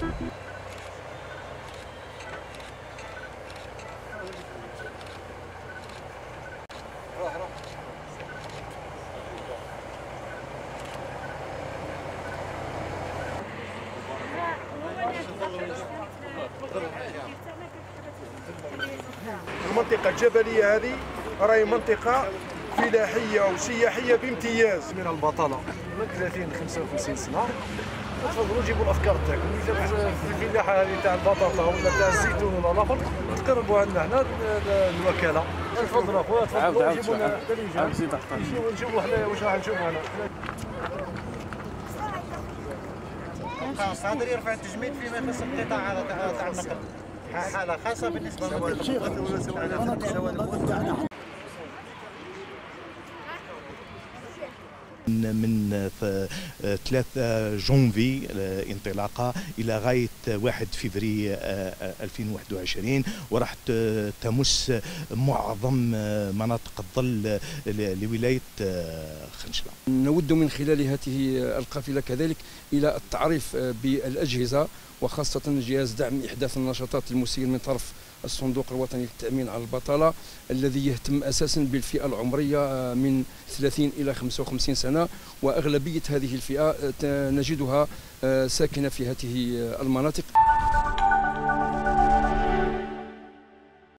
المنطقة الجبلية هذه راهي منطقة فلاحية وسياحية بامتياز. من البطالة من 30 ل 55 سنة، تفضلوا جيبوا الأفكار تاعكم. إذا في الفلاحة هذه تاع البطاطا ولا تاع الزيتون ولا الآخر تقربوا عندنا هنا الوكالة. تفضلوا أخويا، تفضلوا جيبوا لنا نشوفوا حنايا واش راح نشوفوا هنا. صادر يرفع التجميد فيما يخص القطاع تاع النقل، حالة خاصة بالنسبة للمنطقة. من 3 جونفي انطلاقة إلى غاية 1 فبراير 2021، وراح تمس معظم مناطق الظل لولاية خنشلة. نود من خلال هذه القافلة كذلك إلى التعريف بالأجهزة، وخاصة جهاز دعم إحداث النشاطات المسير من طرف الصندوق الوطني للتأمين على البطالة، الذي يهتم أساسا بالفئة العمرية من 30 إلى 55 سنة، وأغلبية هذه الفئة نجدها ساكنة في هذه المناطق.